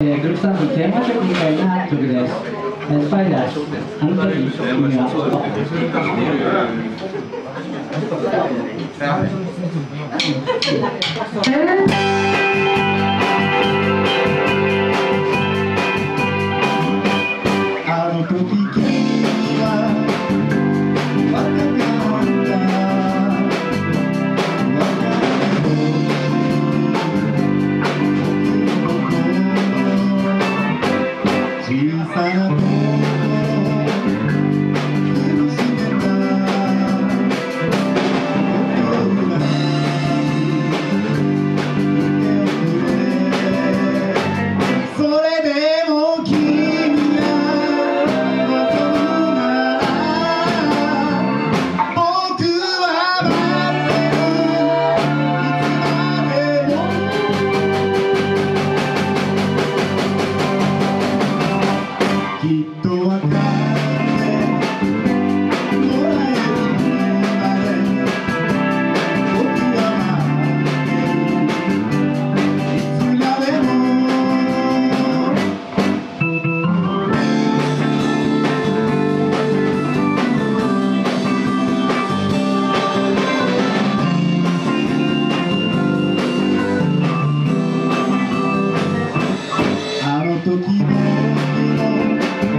グループサウンドテーマ曲みたいな曲です。スパイダース、あの時君はあの時君は若かった小さな頃苦しめた僕がいておくれそれでも君が望むなら僕は待ってるいつまでもきっと分かってもらえるまで僕は待ってるいつまでもあの時僕の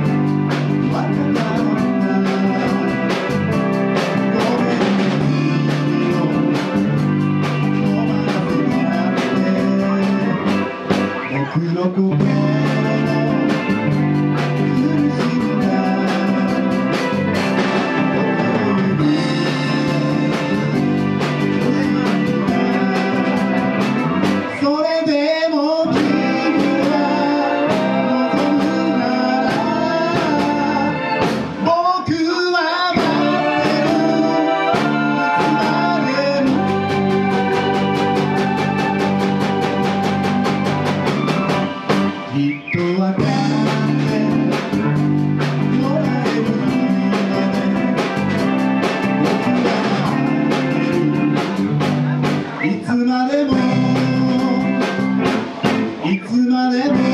僕の心の苦しんだそれでも君が望むなら僕は待ってるいつまでもきっと分かってもらえるまで僕が待ってるいつまでもいつまでも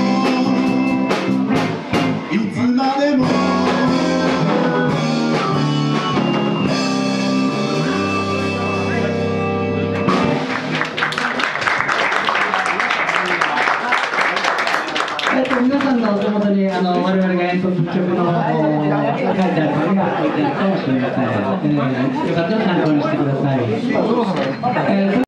いつまでも皆さんのお手元に我々が演奏する曲の書いてある紙が置いてあるかもしれません。よかったら参考にしてください。